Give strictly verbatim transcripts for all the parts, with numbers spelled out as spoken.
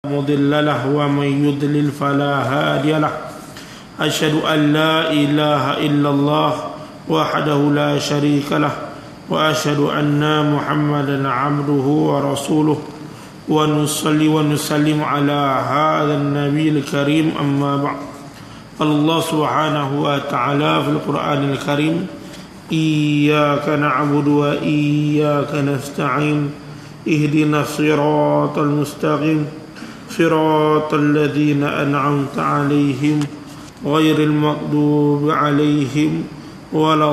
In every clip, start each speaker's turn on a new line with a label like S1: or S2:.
S1: مضل له ومن يضلل فلا هادي له أشهد أن لا إله إلا الله وحده لا شريك له وأشهد أن محمدا عبده ورسوله ونصلي ونسلم على هذا النبي الكريم أما بعد. قال الله سبحانه وتعالى في القرآن الكريم إياك نعبد وإياك نستعين اهدنا الصراط المستقيم صراط الذين أنعمت عليهم غير المغضوب عليهم ولا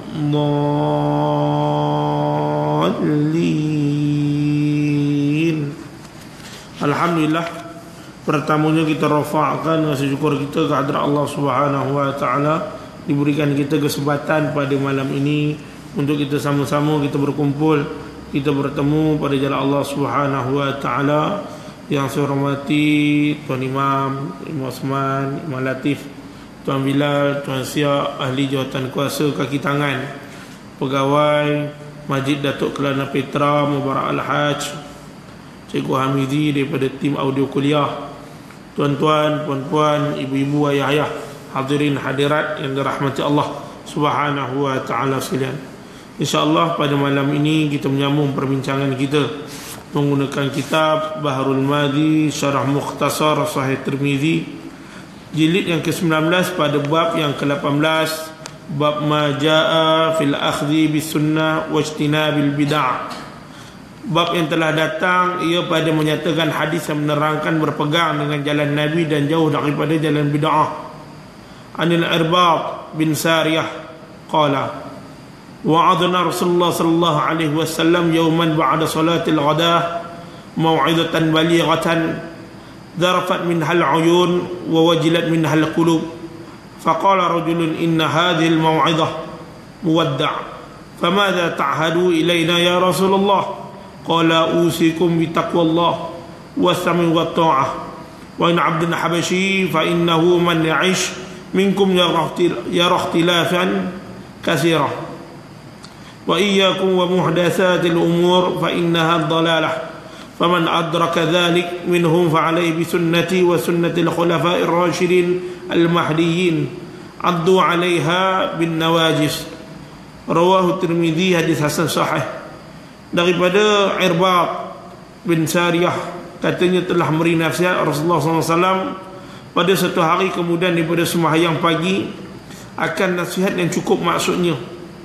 S1: الضالين. Alhamdulillah, pertamanya kita rafa'kan rasa syukur kita kehadrat Allah Subhanahu wa taala, diberikan kita kesempatan pada malam ini untuk kita sama-sama kita berkumpul, kita bertemu pada jalan Allah Subhanahu wa taala. Yang saya hormati Tuan Imam, Imam Osman, Imam Latif, Tuan Bilal, Tuan Siak, ahli jawatan kuasa kaki tangan, pegawai Masjid Datuk Kelana Petra Mubarak Al-Haj, Cikgu Hamizi daripada tim audio kuliah, tuan-tuan, puan-puan, ibu-ibu, ayah-ayah, hadirin hadirat yang dirahmati Allah Subhanahu wa taala sekalian. InsyaAllah pada malam ini kita menyambung perbincangan kita menggunakan kitab Bahrul Madhi Syarah Mukhtasar Sahih Tirmizi, jilid yang ke sembilan belas pada bab yang ke lapan belas, bab ma jaa fil akhdhi bis sunnah wa ijtinabil bid'ah. Bab yang telah datang ia pada menyatakan hadis yang menerangkan berpegang dengan jalan Nabi dan jauh daripada jalan bid'ah. Anil Irbad bin Sariyah qala wa'adna Rasulullah sallallahu alaihi wasallam yawman ba'da salatil ghadah maw'idatan balighatan dharafat minha al-'uyun wa wajilat minha al-qulub faqala rajulun inna hadhihi al-maw'idah muwadda' famadha ta'hadu ilayna ya Rasulullah qala usikum bi taqwallah was-sam'i wat-ta'ah wa in 'abdun habashi fa innahu man ya'ish minkum yara ikhtilafan katsira wa iyyakum wa muhdatsatil umur fa innaha dhalalah faman adraka dhalik minhum fa alayhi bi sunnati wa sunnatil khulafa'ir rasyidin al mahdiyyin addu 'alayha bin nawajis. Rawahu Tirmizi, hadis hasan sahih. Daripada Irbad bin Sariyah, katanya telah memberi nasihat Rasulullah sallallahu alaihi wasallam pada satu hari kemudian daripada sembahyang pagi akan nasihat yang cukup, maksudnya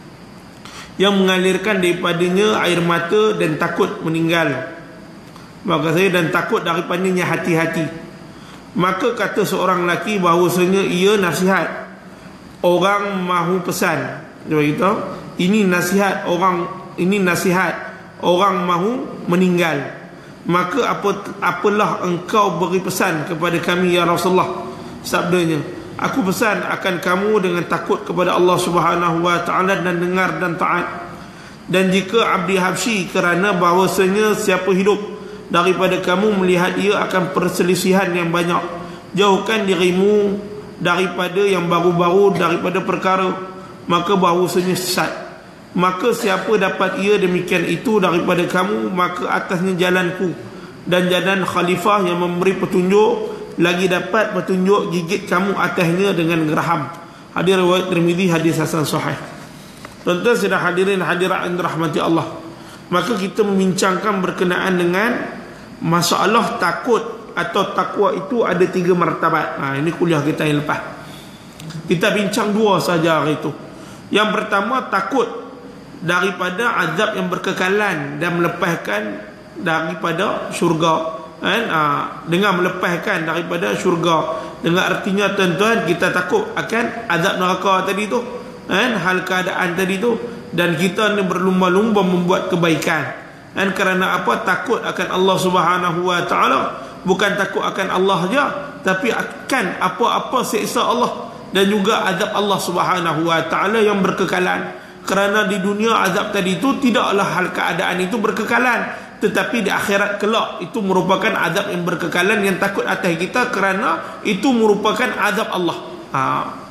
S1: yang mengalirkan daripadanya air mata dan takut meninggal. Maka saya dan takut daripadanya hati-hati. Maka kata seorang lelaki bahawasanya ia nasihat orang mahu pesan. Dia beritahu, ini nasihat orang, ini nasihat orang mahu meninggal. Maka apa apalah engkau beri pesan kepada kami ya Rasulullah? Sabdanya, aku pesan akan kamu dengan takut kepada Allah Subhanahu wa taala dan dengar dan taat. Dan jika abdi habsyi, kerana bahawasanya siapa hidup daripada kamu melihat ia akan perselisihan yang banyak, jauhkan dirimu daripada yang baru-baru daripada perkara, maka bahawasanya sesat. Maka siapa dapat ia demikian itu daripada kamu, maka atasnya jalanku dan jalan khalifah yang memberi petunjuk, lagi dapat petunjuk gigit kamu atasnya dengan geraham. Hadis riwayat Tirmizi, hadis hasan sahih. Tuan-tuan sedang hadirin hadirat yang dirahmati Allah, maka kita membincangkan berkenaan dengan masalah takut atau takwa itu ada tiga martabat. Ha, ini kuliah kita yang lepas kita bincang dua saja hari itu. Yang pertama, takut daripada azab yang berkekalan dan melepaskan daripada syurga. Kan? Ha, dengan melepaskan daripada syurga, dengan artinya tuan-tuan kita takut akan azab neraka tadi tu, kan? Hal keadaan tadi tu, dan kita ni berlumba-lumba membuat kebaikan. Dan kerana apa? Takut akan Allah Subhanahu wa taala, bukan takut akan Allah saja, tapi akan apa-apa siksa Allah dan juga azab Allah Subhanahu wa taala yang berkekalan. Kerana di dunia azab tadi itu tidaklah hal keadaan itu berkekalan, tetapi di akhirat kelak itu merupakan azab yang berkekalan yang takut atas kita, kerana itu merupakan azab Allah. Ha.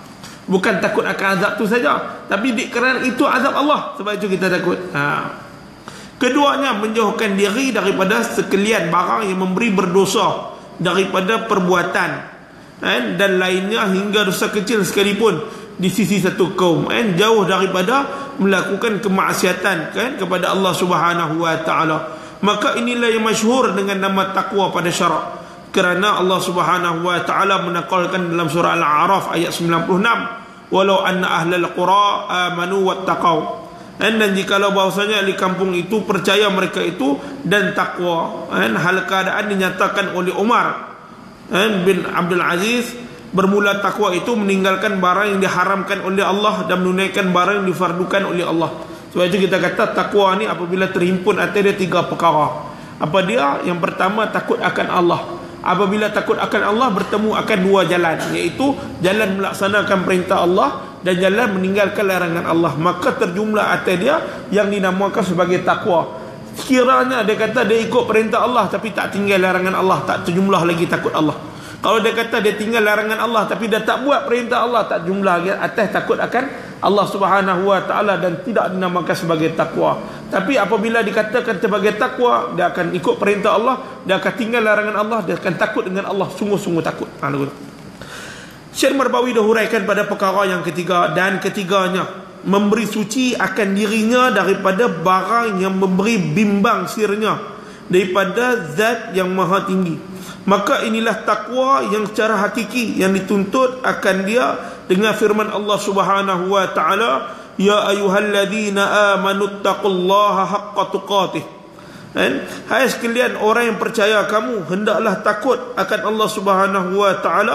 S1: Bukan takut akan azab tu saja, tapi di, kerana itu azab Allah, sebab itu kita takut. Ha. Keduanya, menjauhkan diri daripada sekalian barang yang memberi berdosa daripada perbuatan, kan, dan lainnya hingga dosa kecil sekalipun di sisi satu kaum, kan, jauh daripada melakukan kemaksiatan, kan, kepada Allah Subhanahu wa taala. Maka inilah yang masyhur dengan nama takwa pada syarak, kerana Allah Subhanahu wa taala menakalkan dalam surah Al-A'raf ayat sembilan puluh enam, walau anna ahlal qura amanu wattaqau, dan jikalau bahwasanya di kampung itu percaya mereka itu dan takwa, kan, hal keadaan dinyatakan oleh Umar, kan, bin Abdul Aziz, bermula takwa itu meninggalkan barang yang diharamkan oleh Allah dan menunaikan barang yang difardukan oleh Allah. Sebab itu kita kata takwa ni apabila terhimpun atas dia tiga perkara. Apa dia? Yang pertama, takut akan Allah. Apabila takut akan Allah, bertemu akan dua jalan, iaitu jalan melaksanakan perintah Allah dan jalan meninggalkan larangan Allah. Maka terjumlah atas dia yang dinamakan sebagai takwa. Sekiranya dia kata dia ikut perintah Allah tapi tak tinggal larangan Allah, tak terjumlah lagi takut Allah. Kalau dia kata dia tinggal larangan Allah tapi dia tak buat perintah Allah, tak jumlah lagi atas takut akan Allah Subhanahu wa taala dan tidak dinamakan sebagai takwa. Tapi apabila dikatakan sebagai takwa, dia akan ikut perintah Allah, dia akan tinggal larangan Allah, dia akan takut dengan Allah, sungguh-sungguh takut. Ha, Syekh Marbawi dah huraikan pada perkara yang ketiga, dan ketiganya memberi suci akan dirinya daripada barang yang memberi bimbang sirnya daripada zat yang maha tinggi. Maka inilah takwa yang secara hakiki yang dituntut akan dia dengan firman Allah Subhanahu wa taala, ya ayyuhalladzina amanu taqullaha haqqa tuqatih. Dan hai sekalian orang yang percaya, kamu hendaklah takut akan Allah Subhanahu wa taala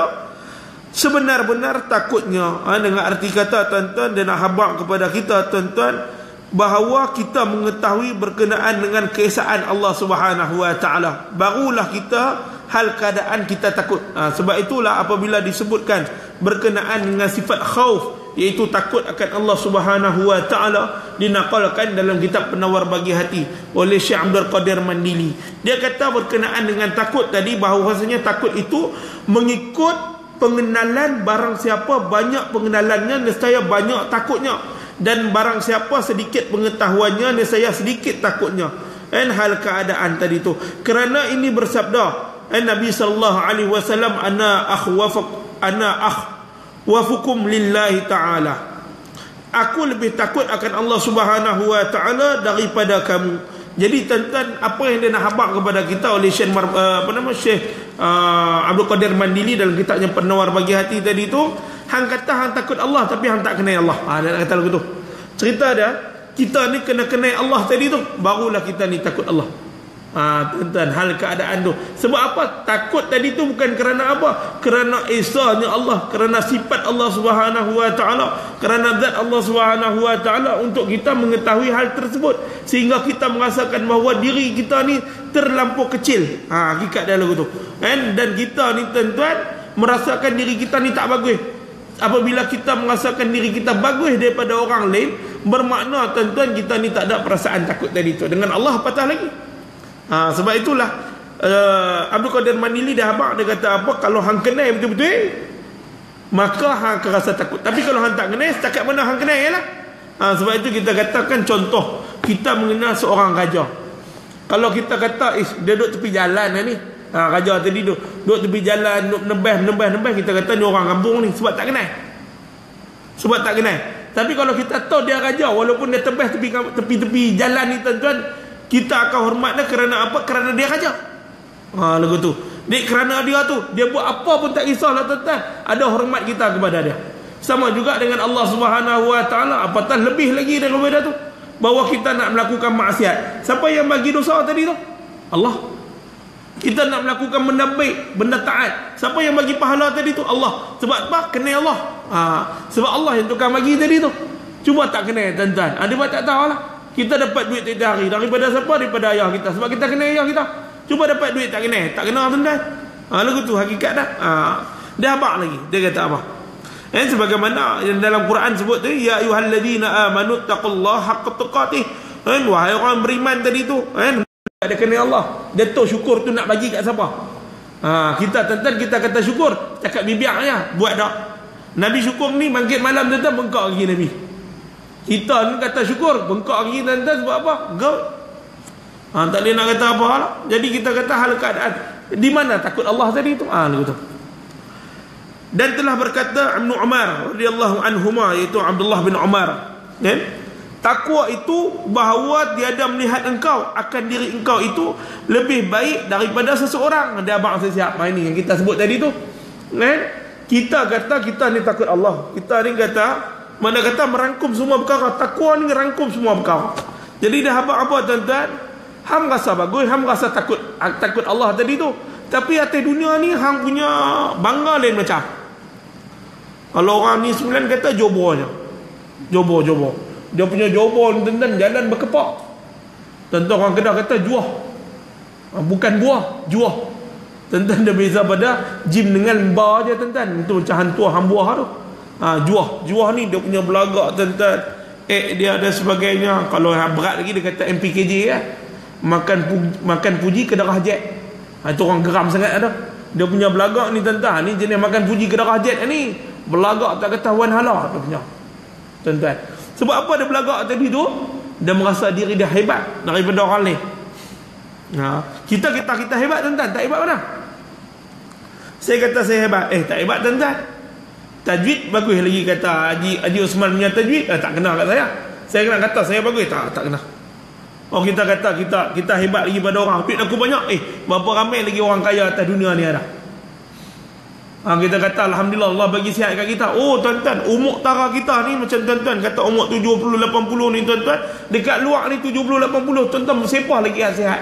S1: sebenar-benar takutnya. Ha, dengan arti kata tuan-tuan, dan nak habaq kepada kita tuan-tuan bahawa kita mengetahui berkenaan dengan keesaan Allah Subhanahu wa taala, barulah kita hal keadaan kita takut. Ha, sebab itulah apabila disebutkan berkenaan dengan sifat khauf, iaitu takut akan Allah Subhanahu wa taala, dinakalkan dalam kitab Penawar Bagi Hati oleh Syekh Abdul Qadir Mandili. Dia kata berkenaan dengan takut tadi, bahawasanya takut itu mengikut pengenalan. Barang siapa banyak pengenalannya, nescaya banyak takutnya, dan barang siapa sedikit pengetahuannya, nescaya sedikit takutnya. Dan hal keadaan tadi tu, kerana ini bersabda Nabi sallallahu alaihi wasallam, ana akhwafuk ana akhwafukum lillahi ta'ala, aku lebih takut akan Allah Subhanahu wa ta'ala daripada kamu. Jadi tuan-tuan, apa yang dia nak habaq kepada kita oleh Syekh uh, apa nama Syekh uh, Abdul Qadir Mandili dalam kitabnya Penawar Bagi Hati tadi tu, hang kata hang takut Allah tapi hang tak kenal Allah. Ha, dia nak kata lagu tu. Cerita dia, kita ni kena kenal Allah tadi tu, barulah kita ni takut Allah. Ha, tuan-tuan, hal keadaan tu. Sebab apa? Takut tadi tu bukan kerana apa? Kerana esanya Allah, kerana sifat Allah Subhanahu wa taala, kerana zat Allah Subhanahu wa taala, untuk kita mengetahui hal tersebut sehingga kita merasakan bahawa diri kita ni terlampau kecil. Ha, hakikat dia lagu tu. Kan? Dan kita ni tuan-tuan merasakan diri kita ni tak bagus. Apabila kita merasakan diri kita bagus daripada orang lain, bermakna tuan-tuan kita ni tak ada perasaan takut tadi tu. Dengan Allah patah lagi. Ha, sebab itulah uh, Abdul Qadir Mandili dah habaq, dia kata apa, kalau hang kenal betul-betul, maka hang akan rasa takut. Tapi kalau hang tak kenal, setakat mana hang kenal ialah. Ha, sebab itu kita katakan contoh, kita mengenal seorang raja. Kalau kita kata is, dia duduk tepi jalan ni, ha, raja tadi duduk, duduk tepi jalan, duduk menebas, menebas, menebas, kita kata ni orang kampung ni, sebab tak kenal. Sebab tak kenal. Tapi kalau kita tahu dia raja, walaupun dia tebas tepi tepi-tepi jalan ni tuan-tuan, kita akan hormat dia kerana apa? Kerana dia raja. Ha, lagu tu. Dek, kerana dia tu, dia buat apa pun tak kisahlah tuan-tuan, ada hormat kita kepada dia. Sama juga dengan Allah Subhanahu wa taala, apatah lebih lagi daripada tu, bahawa kita nak melakukan maksiat. Siapa yang bagi dosa tadi tu? Allah. Kita nak melakukan benda baik, benda taat, siapa yang bagi pahala tadi tu? Allah. Sebab apa? Kenal Allah. Ha, sebab Allah yang tukang bagi tadi tu. Cuba tak kenal tuan-tuan. Ada buat tak tahu lah. Kita dapat duit tiap hari daripada siapa? Daripada ayah kita. Sebab kita kenal ayah kita. Cuba dapat duit tak kenal. Tak kenal tuan-tuan. Ha, lagu tu hakikat dah. Ha, dia habaq lagi. Dia kata apa? Eh, sebagaimana yang dalam Quran sebut tu, ya ayyuhalladzina amanu taqullaha haqqa tuqatih. Eh, wahai orang beriman tadi tu, eh, dia kenal Allah. Dia tahu syukur tu nak bagi kat siapa. Ha, kita tuan-tuan, kita kata syukur, cakap bibiak aja, buat dak. Nabi syukur ni bangkit malam tuan-tuan, bengkak lagi Nabi. Kita ni kata syukur, bengkak lagi tuan-tuan, sebab apa? Gout. Ha, tak boleh nak kata apa lah. Jadi kita kata hal keadaan. Di mana takut Allah tadi tu? Ah, gitu. Dan telah berkata Ibnu Umar radhiyallahu anhuma, iaitu Abdullah bin Umar, kan? Takwa itu bahawa tiada melihat engkau akan diri engkau itu lebih baik daripada seseorang. Ada abang saya siap main ni yang kita sebut tadi tu, kan? Kita kata kita ni takut Allah. Kita ni kata, mana kata merangkum semua perkara. Takwa ni merangkum semua perkara. Jadi dah apa-apa tuan-tuan, hang rasa bagus, hang rasa takut takut Allah tadi tu. Tapi atas dunia ni hang punya bangga lain macam. Kalau orang ni sembilan kata jobornya. Jobor, jobor. Dia punya jobor tuan-tuan jalan berkepak. Tuan-tuan orang Kedah kata juah. Bukan buah, juah. Tuan-tuan dia beza pada jim dengan bar je tuan-tuan. Itu macam hantu hambuah tu. Ha, juah. Juah ni dia punya belagak tuan-tuan. Eh dia ada sebagainya. Kalau berat lagi dia kata M P K J ya. Makan puji, makan puji ke darah jet. Ha, itu orang geram sangat ada. Dia punya belagak ni tuan-tuan, ni jenis makan puji ke darah jet ni. Belagak tak ketahuan hala dia punya. Tuan-tuan. Sebab apa dia belagak tadi tu? Dia merasa diri dia hebat daripada orang lain. Ha, kita kita kita hebat tuan-tuan, tak hebat mana? Saya kata saya hebat. Eh tak hebat tuan-tuan. Tajwid bagus lagi kata Haji Haji Osman punya tajwid, eh, tak kena kat saya. Saya kena kata saya bagus, tak tak kena. Oh kita kata kita kita hebat lagi pada orang. Duit aku banyak. Eh berapa ramai lagi orang kaya atas dunia ni ada. Ha, kita kata alhamdulillah Allah bagi sihat kat kita. Oh tuan-tuan, umur tara kita ni macam tuan-tuan kata umur tujuh puluh lapan puluh ni tuan-tuan, dekat luar ni tujuh puluh lapan puluh tuan-tuan sepah lagi sihat.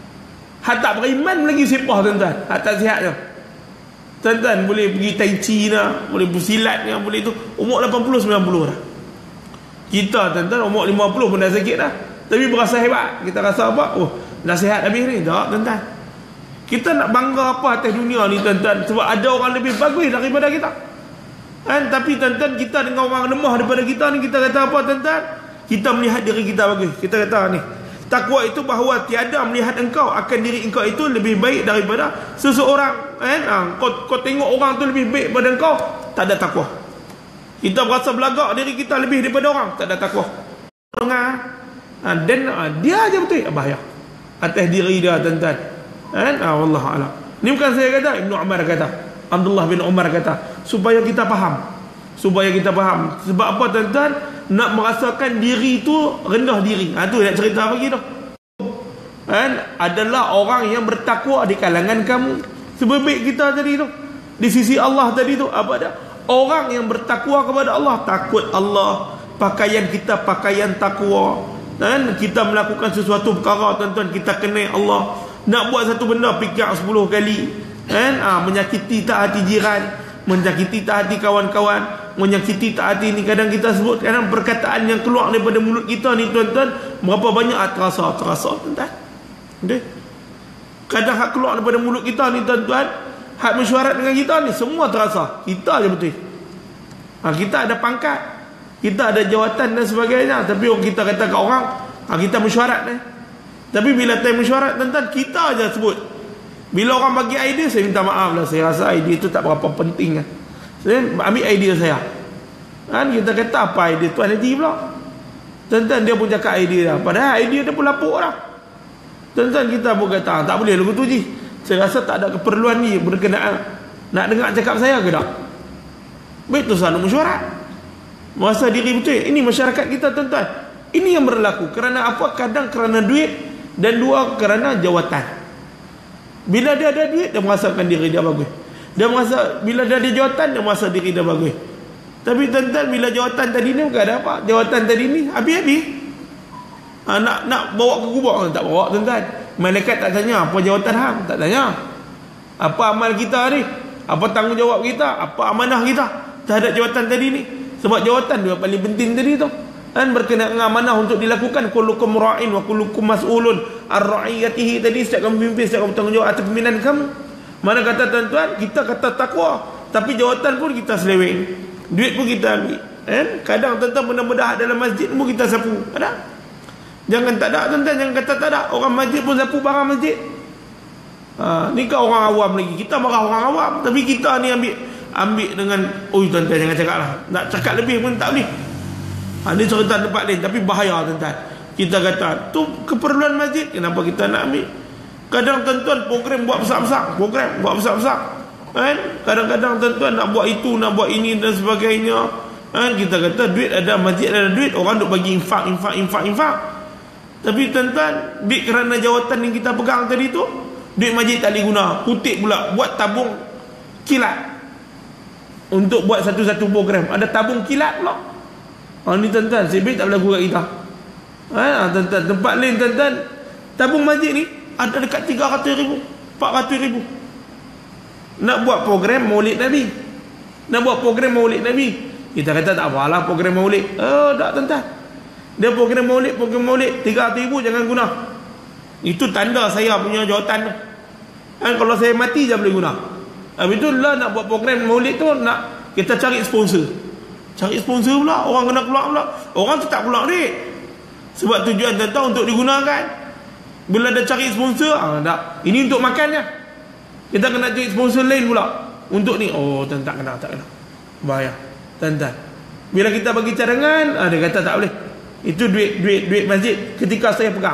S1: Hak tak beriman lagi sepah tuan-tuan. Hak tak sihat je. Tuan-tuan boleh pergi tai chi dah, boleh bersilat ni, boleh tu. Umur lapan puluh sembilan puluh dah. Kita tuan-tuan umur lima puluh pun dah sakit dah. Tapi berasa hebat. Kita rasa apa? Oh, dah sihat habis ni. Tak tuan-tuan. Kita nak bangga apa atas dunia ni tuan-tuan? Sebab ada orang lebih bagus daripada kita. Kan? Tapi tuan-tuan kita dengan orang lemah daripada kita ni, kita kata apa tuan-tuan? Kita melihat diri kita bagus. Kita kata ni, takwa itu bahawa tiada melihat engkau akan diri engkau itu lebih baik daripada seseorang. Kan? Ha, kau, kau tengok orang tu lebih baik daripada engkau, tak ada takwa. Kita berasa belagak diri kita lebih daripada orang, tak ada takwa. Dengar. Ha, dan ha, dia aja betul bahaya atas diri dia tuan-tuan. Kan? Ha, wallahualam. Ni bukan saya kata, Ibnu Umar kata, Abdullah bin Umar kata, supaya kita faham. Supaya kita faham. Sebab apa tuan-tuan? Nak merasakan diri tu rendah diri. Ha, tu nak cerita bagi tu. Kan? Adalah orang yang bertakwa di kalangan kamu. Sebaik kita tadi tu. Di sisi Allah tadi tu apa dia? Orang yang bertakwa kepada Allah, takut Allah. Pakaian kita pakaian takwa. Dan kita melakukan sesuatu perkara tuan-tuan, kita kenal Allah. Nak buat satu benda fikir sepuluh kali. Kan? Ha, menyakiti tak hati jiran, menyakiti tak hati kawan-kawan, menyakiti tak hati ni kadang kita sebut, kadang perkataan yang keluar daripada mulut kita ni tuan-tuan, berapa banyak terasa terasa tuan-tuan. Okay? Kadang hak keluar daripada mulut kita ni tuan-tuan, hak mesyuarat dengan kita ni semua terasa. Kita je betul. Ha, kita ada pangkat, kita ada jawatan dan sebagainya, tapi orang kita kata kat orang, ha, kita mesyuarat ni. Tapi bila time mesyuarat tuan-tuan, kita aja sebut. Bila orang bagi idea, saya minta maaf lah, saya rasa idea tu tak berapa penting kan. Saya ambil idea saya. Kan kita kata apa idea Tuan Haji pula. Tuan-tuan dia pun cakap idea dah. Padahal idea dia pun lapuk dah. Tuan-tuan kita pun kata tak boleh lagu tu Ji. Saya rasa tak ada keperluan ni berkenaan nak dengar cakap saya ke tak. Baik tu selalu mesyuarat. Merasa diri betul. Ini masyarakat kita tuan-tuan. Ini yang berlaku. Kerana apa? Kadang kerana duit. Dan dua kerana jawatan. Bila dia ada duit, dia merasakan diri dia bagus. Dia merasa, bila dia ada jawatan, dia merasa diri dia bagus. Tapi tuan-tuan, bila jawatan tadi ni bukan ada apa. Jawatan tadi ni habis-habis. Ha, nak nak bawa ke kubur, tak bawa tuan-tuan. Malaikat tak tanya apa jawatan hang, tak tanya. Apa amal kita ni? Apa tanggungjawab kita? Apa amanah kita terhadap jawatan tadi ni? Sebab jawatan dia paling penting tadi tu. Dan berkenaan dengan amanah untuk dilakukan, kullukum ra'in wa kullukum mas'ulun ar-ra'iyatihi tadi, setiap kamu pimpin, setiap kamu tanggungjawab atas pimpinan kamu. Mana kata tuan-tuan, kita kata takwa, tapi jawatan pun kita seleweng, duit pun kita ambil. Eh? Kadang tuan-tuan benda-benda dalam masjid pun kita sapu. Ada? Jangan tak ada tuan-tuan, jangan kata tak ada. Orang masjid pun sapu barang masjid. Ha, ni kan orang awam lagi. Kita marah orang awam, tapi kita ni ambil ambil dengan, oh tuan-tuan jangan cakap lah. Nak cakap lebih pun tak boleh. Ha, ni cerita tempat lain, tapi bahaya tuan-tuan. Kita kata tu keperluan masjid, kenapa kita nak ambil? Kadang tuan-tuan program buat besar-besar, program buat besar-besar. Kan? Kadang-kadang tuan-tuan nak buat itu, nak buat ini dan sebagainya. Kan? Kita kata duit ada, masjid ada duit, orang duk bagi infak, infak, infak, infak. Tapi tuan-tuan, duit kerana jawatan yang kita pegang tadi tu, duit masjid tak boleh guna. Kutip pula, buat tabung kilat untuk buat satu-satu program. Ada tabung kilat pula. Ha, ni tuan-tuan, sebab tak berlaku kat kita. Ha, tuan-tuan, tempat lain tuan-tuan, tabung masjid ni ada dekat tiga ratus ribu, empat ratus ribu. Nak buat program Maulid Nabi, nak buat program Maulid Nabi, kita kata tak apalah program Maulid. Oh tak tuan-tuan, dia program Maulid, program Maulid tiga ratus ribu jangan guna. Itu tanda saya punya jawatan. Kan kalau saya mati je boleh guna. Habis tu lah nak buat program Maulid tu, nak kita cari sponsor. Cari sponsor pula, orang kena keluar pula. Orang tu tak keluar duit. Sebab tujuan tuan-tuan untuk digunakan. Bila dah cari sponsor, ah tak. Ini untuk makan je. Kita kena cari sponsor lain pula untuk ni. Oh, tuan tak kena, tak kena. Bahaya. Tuan-tuan. Bila kita bagi cadangan, ah, dia kata tak boleh. Itu duit duit duit masjid ketika saya pegang.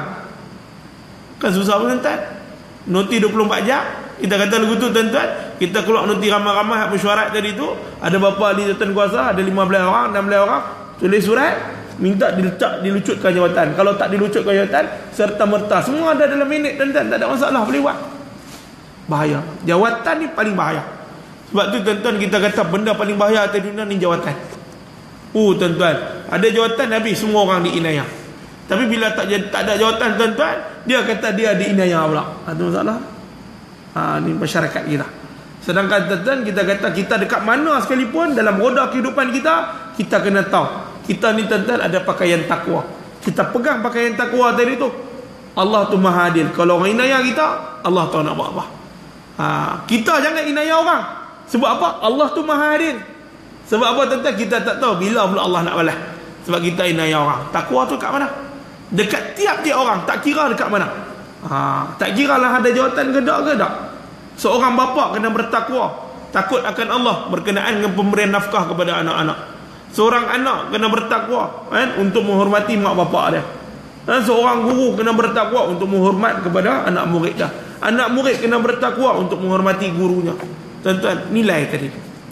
S1: Kan susah pun tuan-tuan. Noti dua puluh empat jam. Kita kata lagu tu tuan-tuan, kita keluar noti ramai-ramai hak mesyuarat tadi tu, ada bapa ahli jawatan kuasa, ada lima belas orang, enam belas orang, tulis surat minta diletak dilucutkan jawatan. Kalau tak dilucutkan jawatan, serta merta semua ada dalam minit tuan-tuan, tak ada masalah, boleh buat. Bahaya. Jawatan ni paling bahaya. Sebab tu tuan-tuan kita kata benda paling bahaya atas dunia ni jawatan. Oh tuan-tuan, ada jawatan habis semua orang diinayah. Tapi bila tak tak ada jawatan tuan-tuan, dia kata dia diinayah pula. Ada masalah. Ha, ni masyarakat kita. Sedangkan tuan-tuan kita kata kita dekat mana sekalipun dalam roda kehidupan kita, kita kena tahu kita ni tuan-tuan ada pakaian takwa. Kita pegang pakaian takwa tadi tu. Allah tu Maha Adil. Kalau orang inayah kita, Allah tahu nak buat apa. Ha, kita jangan inayah orang. Sebab apa? Allah tu Maha Adil. Sebab apa tuan-tuan? Kita tak tahu bila pula Allah nak balas. Sebab kita inayah orang. Takwa tu kat mana? Dekat tiap-tiap orang. Tak kira dekat mana. Ha, tak kira lah ada jawatan ke tak ke tak. Seorang bapa kena bertakwa, takut akan Allah berkenaan dengan pemberian nafkah kepada anak-anak. Seorang anak kena bertakwa kan, untuk menghormati mak bapak dia. Dan seorang guru kena bertakwa untuk menghormat kepada anak murid dia. Anak murid kena bertakwa untuk menghormati gurunya. Tuan-tuan, nilai tadi.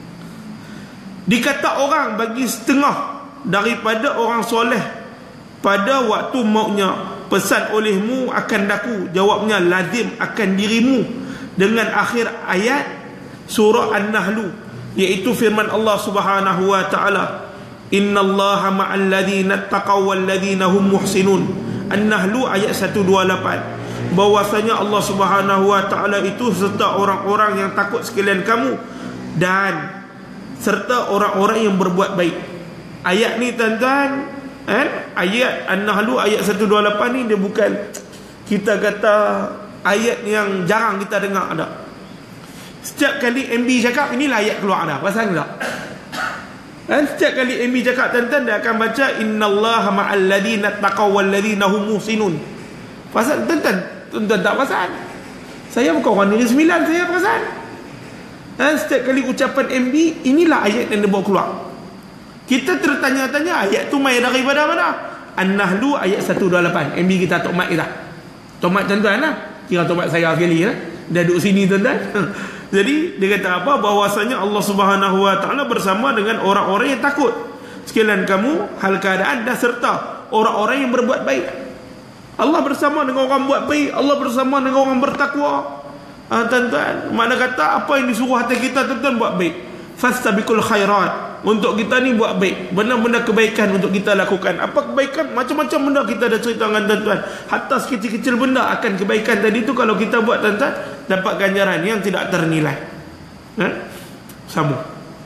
S1: Dikata orang bagi setengah daripada orang soleh pada waktu mautnya, pesan olehmu akan daku, jawabnya lazim akan dirimu, dengan akhir ayat surah An-Nahl, iaitu firman Allah Subhanahu wa taala, innallaha ma'al ladzina taqaw wal ladzina hum muhsinun. An-Nahl ayat seratus dua puluh lapan. Bahwasanya Allah Subhanahu wa taala itu serta orang-orang yang takut sekalian kamu dan serta orang-orang yang berbuat baik. Ayat ni tuan-tuan, eh, ayat An-Nahl ayat seratus dua puluh lapan ni dia bukan kita kata ayat yang jarang kita dengar ada. Setiap kali M B cakap inilah ayat keluar dah. Pasal tak? Dan setiap kali M B cakap tuan-tuan dia akan baca innallaha ma'al ladzina taqaw wal ladzina hum muhsinun. Pasal tuan-tuan, tuan-tuan tak perasan. Saya bukan orang Negeri Sembilan, saya perasan. Dan setiap kali ucapan M B, inilah ayat yang dia bawa keluar. Kita tertanya-tanya ayat tu mai daripada mana? An-Nahl ayat seratus dua puluh lapan. M B kita Tok Mat kita. Tok Mat tuan-tuan lah. Kira Tok Mat saya sekali lah. Dia duduk sini tuan-tuan. Jadi dia kata apa? Bahwasanya Allah Subhanahu wa taala bersama dengan orang-orang yang takut sekalian kamu hal keadaan dan serta orang-orang yang berbuat baik. Allah bersama dengan orang buat baik, Allah bersama dengan orang bertakwa. Ha, tuan-tuan, mana kata apa yang disuruh hati kita tuan-tuan buat baik. Fastabiqul khairat. Untuk kita ni buat baik, benda-benda kebaikan untuk kita lakukan. Apa kebaikan? Macam-macam benda kita dah cerita dengan tuan-tuan. Hatta sekecil-kecil benda akan kebaikan tadi tu, kalau kita buat tuan-tuan, dapat ganjaran yang tidak ternilai. Ha? Sambung.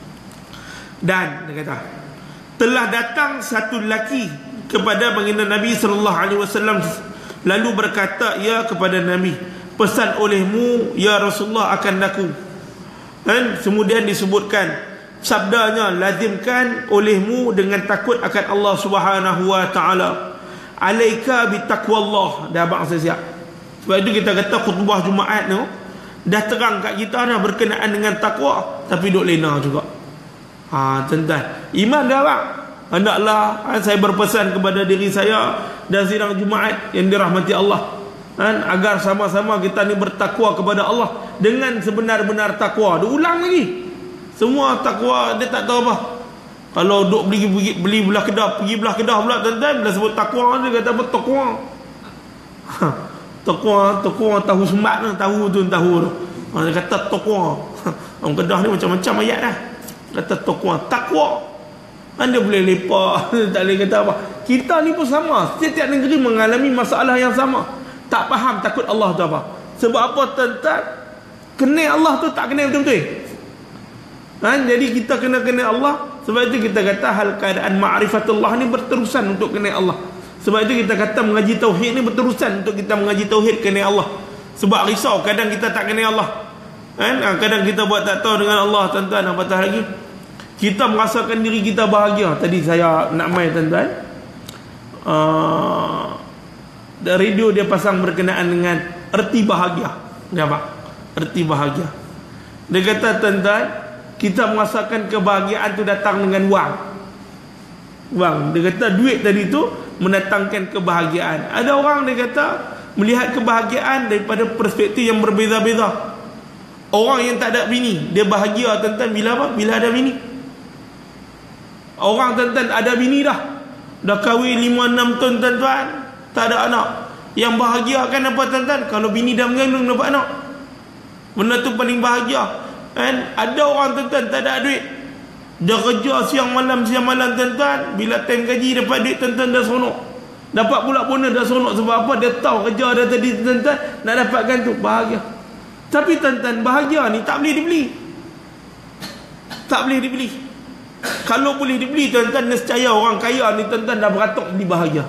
S1: Dan dia kata, telah datang satu lelaki kepada baginda Nabi sallallahu alaihi wasallam, lalu berkata ia kepada Nabi, pesan olehmu ya Rasulullah akan daku. Dan kemudian disebutkan sabdanya, lazimkan olehmu dengan takut akan Allah Subhanahu wa taala. Alaika bitaqwallah. Dah abang saya siap. Sebab itu kita kata khutbah Jumaat tu dah terang kat kita dah berkenaan dengan takwa, tapi duk lena juga. Ha, tuan-tuan, iman dah abang. Hendaklah saya berpesan kepada diri saya dan sidang Jumaat yang dirahmati Allah. kan, agar sama-sama kita ni bertakwa kepada Allah dengan sebenar-benar takwa. Dia ulang lagi. Semua takwa dia tak tahu apa. Kalau duk beli beli, beli belah kedah, pergi belah kedah pula tuan-tuan, bila sebut takwa dia kata apa? Takwa. Takwa, takwa tahu semat tu, tahu tu tahu tu. Dia kata takwa. Orang kedah ni macam-macam ayat dah. Kata takwa, takwa. Anda boleh lepak, tak boleh kata apa. Kita ni pun sama. Setiap negeri mengalami masalah yang sama. Tak faham takut Allah tu apa. Sebab apa tuan-tuan? Kenal Allah tu tak kenal betul-betul. Ha? Jadi kita kena kenal Allah. Sebab itu kita kata hal keadaan ma'rifatullah ni berterusan untuk kenal Allah. Sebab itu kita kata mengaji tauhid ni berterusan untuk kita mengaji tauhid kenal Allah. Sebab risau kadang kita tak kenal Allah. Ha? Kadang kita buat tak tahu dengan Allah tuan-tuan. Apatah lagi kita merasakan diri kita bahagia. Tadi saya nak main tuan-tuan, uh, radio dia pasang berkenaan dengan erti bahagia. Dia apa? Erti bahagia. Dia kata tuan-tuan, kita merasakan kebahagiaan tu datang dengan wang. Wang. Dia kata duit tadi tu mendatangkan kebahagiaan. Ada orang dia kata melihat kebahagiaan daripada perspektif yang berbeza-beza. Orang yang tak ada bini, dia bahagia tuan-tuan bila apa? Bila ada bini. Orang tuan-tuan ada bini dah, dah kahwin lima enam tahun tuan-tuan, tak ada anak. Yang bahagia kan apa tuan-tuan? Kalau bini dah mengandung dapat anak. Benda tu paling bahagia kan? Ada orang tuan-tuan tak ada duit, dia kerja siang malam siang malam tuan-tuan, bila time gaji dapat duit tuan-tuan dah seronok. Dapat pula bonus dah seronok. Sebab apa? Dia tahu kerja dah tadi tuan-tuan nak dapatkan tu, bahagia. Tapi tuan-tuan, bahagia ni tak boleh dibeli. Tak boleh dibeli. Kalau boleh dibeli tuan-tuan, nescaya orang kaya ni tuan-tuan dah beratok beli bahagia.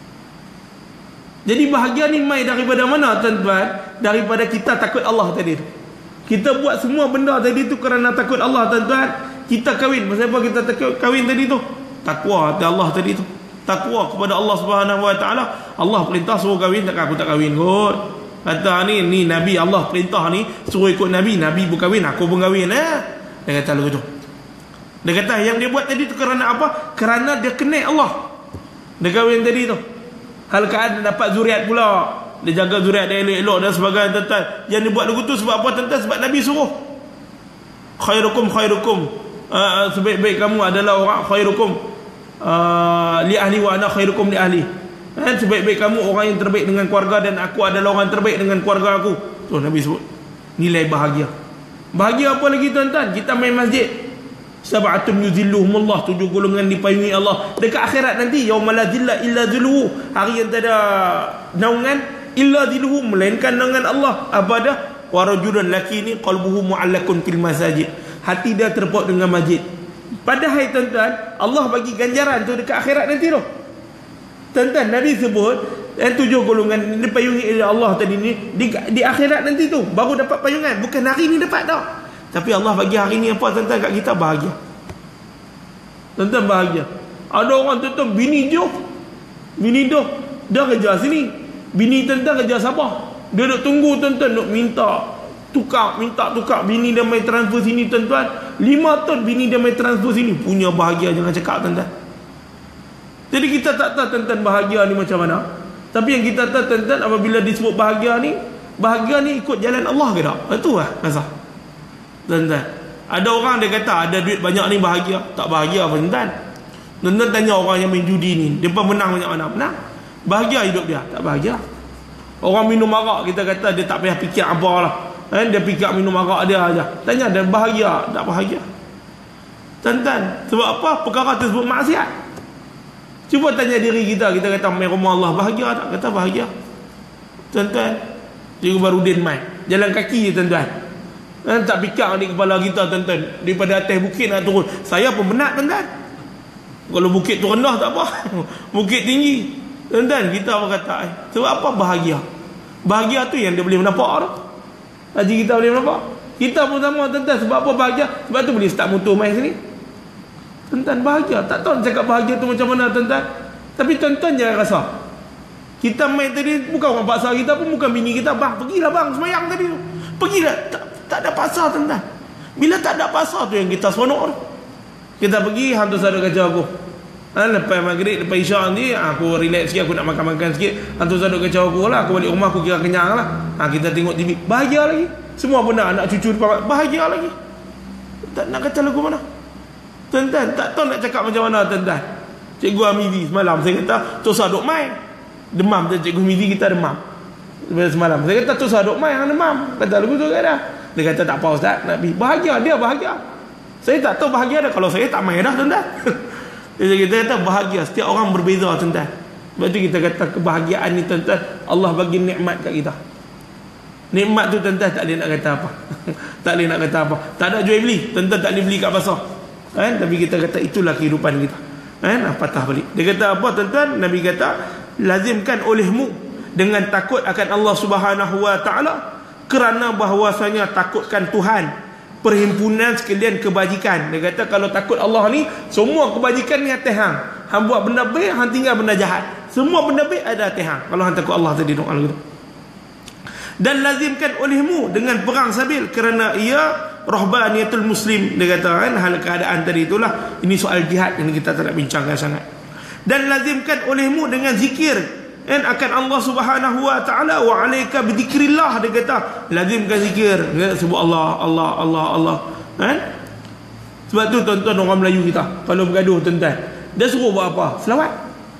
S1: Jadi bahagia ni mai daripada mana tuan-tuan? Daripada kita takut Allah tadi tu. Kita buat semua benda tadi tu kerana takut Allah tuan-tuan. Kita kahwin, pasal apa kita takut kahwin tadi tu? Takwa kepada Allah tadi tu. Takwa kepada Allah Subhanahu Wa Taala. Allah perintah suruh kahwin, tak aku tak kahwin kot. Kata ni ni Nabi Allah perintah ni suruh ikut Nabi, Nabi pun kahwin, aku pun kahwin eh. Dia kata lagu tu. Dia kata yang dia buat tadi tu kerana apa? Kerana dia kenal Allah. Dia kahwin tadi tu. Hal keadaan dapat zuriat pula. Dia jaga zuriat dia elok-elok dan sebagainya tuan-tuan. Yang dia buat lagu tu sebab apa tuan-tuan? Sebab Nabi suruh. Khairukum khairukum. Uh, sebaik-baik kamu adalah orang khairukum uh, li ahli wa ana khairukum li ahli. Eh, sebaik-baik kamu orang yang terbaik dengan keluarga dan aku adalah orang terbaik dengan keluarga aku. Tu Nabi sebut. Nilai bahagia. Bahagia apa lagi tuan-tuan? Kita main masjid. Sab'atun yuzilluhumullah, tujuh golongan dipayungi Allah dekat akhirat nanti. Yauma la zilla illa zilluhu, hari yang tak ada naungan illa zilluhu, melainkan naungan Allah. Apa dah? Wa rajulun laki ni qalbuhu mu'allakun fil masajid, hati dia terpaut dengan masjid. Padahal tuan-tuan, Allah bagi ganjaran tu dekat akhirat nanti tu. Tuan-tuan, Nabi sebut dan tujuh golongan dipayungi oleh Allah tadi ni di, di akhirat nanti tu baru dapat payungan, bukan hari ni dapat dah. Tapi Allah bagi hari ni apa tuan-tuan kat kita? Bahagia. Tuan-tuan bahagia. Ada orang tuan-tuan bini jauh, bini dah dia kerja sini, bini tuan-tuan kerja Sabah, dia duk tunggu tuan-tuan, duk minta tukar, minta tukar, bini dia main transfer sini tuan-tuan, lima tahun bini dia main transfer sini. Punya bahagia jangan cakap tuan-tuan. Jadi kita tak tahu tuan-tuan bahagia ni macam mana. Tapi yang kita tahu tuan-tuan, apabila disebut bahagia ni, bahagia ni ikut jalan Allah ke tak? Itu lah masa tuan-tuan. Ada orang dia kata ada duit banyak ni bahagia. Tak bahagia apa tuan-tuan? Tuan-tuan tanya orang yang main judi ni, dia pun menang banyak mana? Menang. Bahagia hidup dia? Tak bahagia. Orang minum arak, kita kata dia tak payah fikir apa lah, eh, dia fikir minum arak dia aja. Tanya dia bahagia? Tak bahagia. Tuan-tuan, sebab apa? Perkara tersebut maksiat. Cuba tanya diri kita, kita kata main rumah Allah bahagia tak? Kata bahagia. Tuan-tuan, Cikgu Barudin main jalan kaki je tuan-tuan. Eh, tak fikir di kepala kita tuan-tuan, daripada atas bukit nak turun. Saya pun penat tuan-tuan. Kalau bukit tu rendah tak apa, bukit tinggi tuan-tuan, kita apa kata eh? Sebab apa? Bahagia. Bahagia tu yang dia boleh menampak tu. Haji kita boleh menampak. Kita pun sama tuan-tuan. Sebab apa bahagia? Sebab tu boleh start motor main sini tuan-tuan. Bahagia. Tak tahu cakap bahagia tu macam mana tuan-tuan. Tapi tuan-tuan jangan rasa kita main tadi, bukan orang paksa kita pun, bukan bini kita, bang pergilah bang semayang tadi tu, pergilah. Tak, tak ada pasal tuan-tuan. Bila tak ada pasal tu yang kita seronok tu. Kita pergi, hantu saudara kerja aku, Ha, lepas maghrib, lepas isyak nanti aku relax sikit, aku nak makan-makan sikit, hantu sadut kacau aku lah, aku balik rumah aku kira kenyang lah. Ha, kita tengok T V, bahagia lagi. Semua benda anak cucu depan, bahagia lagi. Tak nak kata lagu mana. Tuan-tuan, tak tahu nak cakap macam mana tuan-tuan. Cikgu Hamidi semalam saya kata tu sadut mai. Demam tu Cikgu Hamidi kita demam. Semalam saya kata tu sadut mai hang demam. Kata lagu tu kan dah. Dia kata tak apa ustaz, nak pergi. Bahagia, dia bahagia. Saya tak tahu bahagia dah kalau saya tak main dah tuan-tuan. Jadi kita kata bahagia, setiap orang berbeza tuan-tuan. Sebab tu kita kata kebahagiaan ni tuan-tuan, Allah bagi nikmat kat kita. Nikmat tu tuan-tuan tak boleh nak kata apa. Tak boleh nak kata apa. Tak ada jual beli, tuan-tuan tak boleh beli kat pasar. Kan? Tapi kita kata itulah kehidupan kita. Kan? Patah balik. Dia kata apa tuan-tuan? Nabi kata, lazimkan olehmu dengan takut akan Allah Subhanahu wa taala, kerana bahwasanya takutkan Tuhan perhimpunan sekalian kebajikan. Dia kata kalau takut Allah ni, semua kebajikan ni atas hang. Hang buat benda baik, hang tinggal benda jahat. Semua benda baik ada atas hang. Kalau hang takut Allah tadi doa gitu. Dan lazimkan olehmu dengan perang sabil, kerana ia rahbaniyatul muslim. Dia kata kan, hal keadaan tadi itulah. Ini soal jihad yang kita tak nak bincangkan sangat. Dan lazimkan olehmu dengan zikir dan akan Allah Subhanahu wa taala, wa alaika bidzikrillah. Dia kata lazimkan zikir, sebut Allah Allah Allah Allah. Kan? Sebab tu tuan-tuan orang Melayu kita kalau bergaduh tuan-tuan, dia suruh buat apa? Selawat.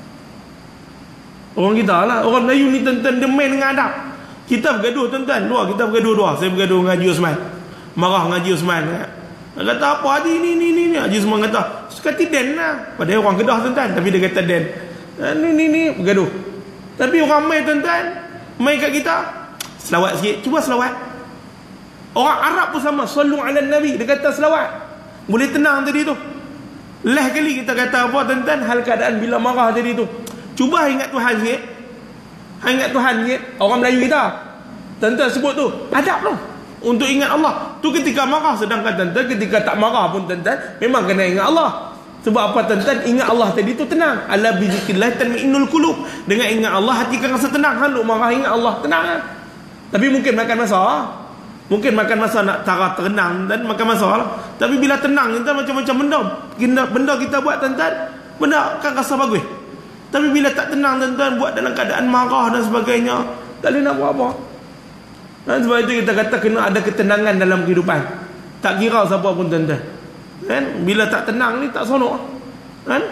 S1: Orang kita lah, orang Melayu ni tuan-tuan, dia main dengan adab. Kita bergaduh tuan-tuan, dua kita bergaduh dua. Saya bergaduh dengan Haji Osman. Marah dengan Haji Osman. Dia kata apa Haji ni ni ni ni. Haji Osman kata sekati den lah. Padahal orang Kedah tuan-tuan, tapi dia kata den. Ni ni ni bergaduh. Tapi orang main tuan-tuan, main kat kita, selawat sikit, cuba selawat. Orang Arab pun sama, sallu ala Nabi, dia kata selawat. Boleh tenang tadi tu. Leh kali kita kata apa tuan-tuan, hal keadaan bila marah tadi tu. Cuba ingat Tuhan sikit. Ingat Tuhan sikit. Orang Melayu kita, tuan-tuan sebut tu, adab tu. Untuk ingat Allah. Tu ketika marah, sedangkan tuan-tuan ketika tak marah pun tuan-tuan, memang kena ingat Allah. Sebab apa tuan-tuan? Ingat Allah tadi tu tenang. Ala bizikrillah tatma'innul qulub. Dengan ingat Allah hati akan rasa tenang. Hang duk marah ingat Allah, tenang kan? Tapi mungkin makan masa. Mungkin makan masa nak tara terenang dan makan masa lah. Tapi bila tenang kita macam-macam benda, benda benda kita buat tuan-tuan, benda akan rasa bagus. Tapi bila tak tenang tuan-tuan, buat dalam keadaan marah dan sebagainya, tak boleh nak buat apa. Dan sebab itu kita kata kena ada ketenangan dalam kehidupan. Tak kira siapa pun tuan-tuan. Kan? Bila tak tenang ni tak sonok. Kan?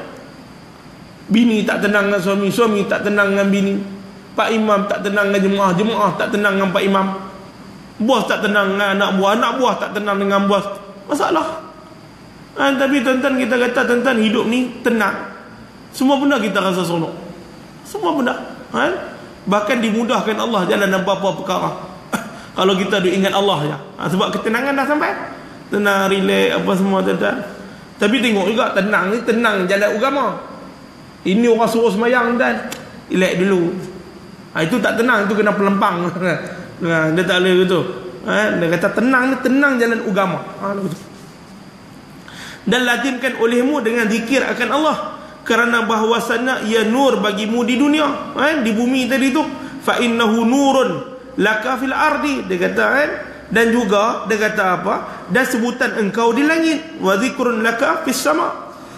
S1: Bini tak tenang dengan suami, suami tak tenang dengan bini, pak imam tak tenang dengan jemaah, jemaah tak tenang dengan pak imam, bos tak tenang dengan anak buah, anak buah tak tenang dengan bos. Masalah. Kan? Tapi tuan-tuan kita kata tuan-tuan hidup ni tenang. Semua benda kita rasa sonok. Semua benda. Kan? Bahkan dimudahkan Allah jalan apa-apa perkara. Kalau kita duk ingat Allah je. Ha, sebab ketenangan dah sampai. Tenang, relax, apa semua tuan-tuan. Tapi tengok juga tenang ni, tenang jalan agama. Ini orang suruh semayang dan relax dulu. Ha, itu tak tenang, itu kena pelempang. Ha, dia tak boleh gitu. Ha, dia kata tenang ni, tenang jalan agama. Ha, gitu. Dan lazimkan olehmu dengan zikir akan Allah, kerana bahwasanya ia nur bagimu di dunia, ha, di bumi tadi tu. Fa innahu nurun laka fil ardi. Dia kata kan, dan juga dia kata apa, dan sebutan engkau di langit, wa zikrun laka fis sama.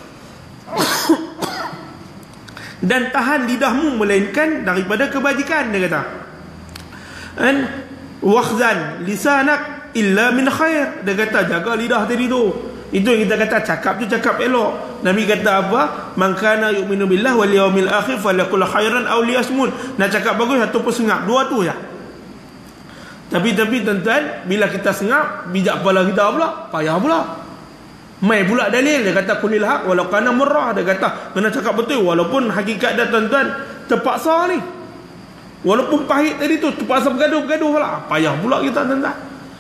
S1: Dan tahan lidahmu melainkan daripada kebajikan. Dia kata an wakhzan lisanak illa min khair. Dia kata jaga lidah tadi tu. Itu yang kita kata cakap tu cakap elok. Nabi kata apa, man kana yu'minu billah wal yawmil akhir falakul khairan aw liyasmut. Nak cakap bagus ataupun sengap, dua tu je. Tapi tapi tuan-tuan, bila kita sengap, bijak kepala kita pula, payah pula. Mai pula dalil, dia kata kulil haq walau kana murrah. Dia kata kena cakap betul walaupun hakikat dia tuan-tuan terpaksa ni. Walaupun pahit tadi tu, terpaksa bergaduh-gaduh pula, payah pula kita tuan-tuan.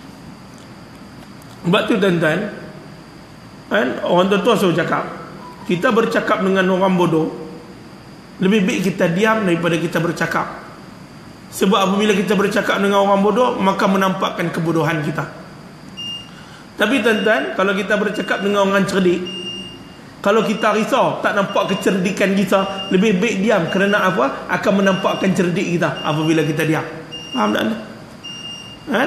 S1: Sebab tu tuan-tuan, kan, orang tua-tua selalu cakap, kita bercakap dengan orang bodoh, lebih baik kita diam daripada kita bercakap. Sebab apabila kita bercakap dengan orang bodoh, maka menampakkan kebodohan kita. Tapi tuan-tuan, kalau kita bercakap dengan orang cerdik, kalau kita risau tak nampak kecerdikan kita, lebih baik diam. Kerana apa? Akan menampakkan cerdik kita apabila kita diam. Faham tak anda? Kan?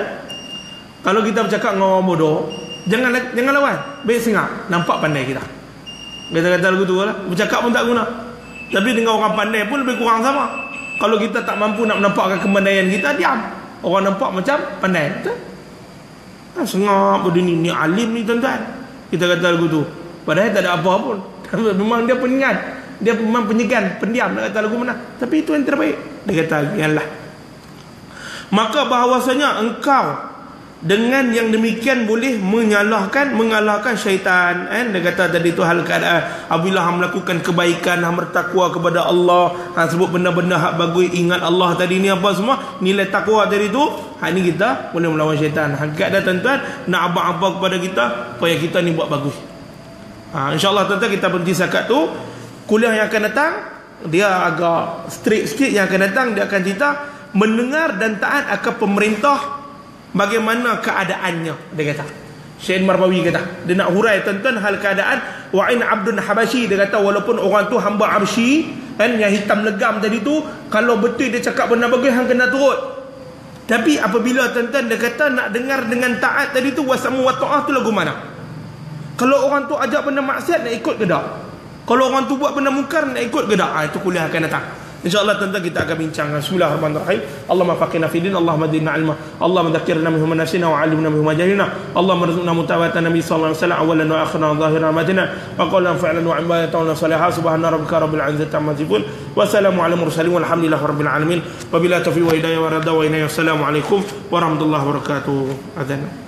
S1: Kalau kita bercakap dengan orang bodoh, jangan jangan lawan, baik sengak, nampak pandai kita. Kata-kata lagu tu lah. Bercakap pun tak guna. Tapi dengan orang pandai pun lebih kurang sama. Kalau kita tak mampu nak menampakkan kepandaian kita, diam. Orang nampak macam pandai. Betul? Ha, sengap berdiri ni alim ni tuan-tuan. Kita kata lagu tu. Padahal tak ada apa pun. Memang dia penyegan. Dia memang penyegan, pendiam nak kata lagu mana. Tapi itu yang terbaik. Dia kata, yalah. Maka bahawasanya engkau dengan yang demikian boleh menyalahkan, mengalahkan syaitan. Eh? Dia kata tadi tu hal keadaan apabila hang melakukan kebaikan, hang bertakwa kepada Allah, hang sebut benda-benda hak bagus, ingat Allah tadi ni apa semua, nilai takwa tadi tu, hak ni kita boleh melawan syaitan. Hakikat dah tuan-tuan, nak abang-abang kepada kita supaya kita ni buat bagus. Ha, InsyaAllah tuan-tuan kita berhenti sakat tu. Kuliah yang akan datang dia agak strict sikit. Yang akan datang dia akan cerita mendengar dan taat akan pemerintah, bagaimana keadaannya. Dia kata Syed Marbawi kata, dia nak hurai tuan-tuan hal keadaan Wa'in Abdun Habashi. Dia kata walaupun orang tu hamba Absyi kan, yang hitam legam tadi tu, kalau betul dia cakap benda bagus, hang kena turut. Tapi apabila tuan-tuan dia kata nak dengar dengan taat tadi tu, wasamu wa ta'ah tu lagu mana? Kalau orang tu ajak benda maksiat, nak ikut ke tak? Kalau orang tu buat benda mungkar, nak ikut ke tak? Ha, itu kuliah akan datang. InsyaAllah tuan-tuan kita akan bincang. Bismillahirrahmanirrahim. Allahumma faqihna fi din, Allahumma zidna ilma, Allahumma dhakkirna minhu ma nasina wa 'allimna minhu ma jahilna, Allahumma rzuqna mutaba'atan nabi sallallahu alaihi wasallam awalan wa akhiran wa zahiran wa batinan wa qawlan fa'lan wa 'ibadatan wa salihah. Subhana rabbika rabbil 'izzati amma yasifun wa salamun 'alal mursalin walhamdulillahi rabbil alamin. Wabillahi taufiq wa hidayah wa radha wa inayah. Assalamu alaikum warahmatullahi wabarakatuh. Adzan.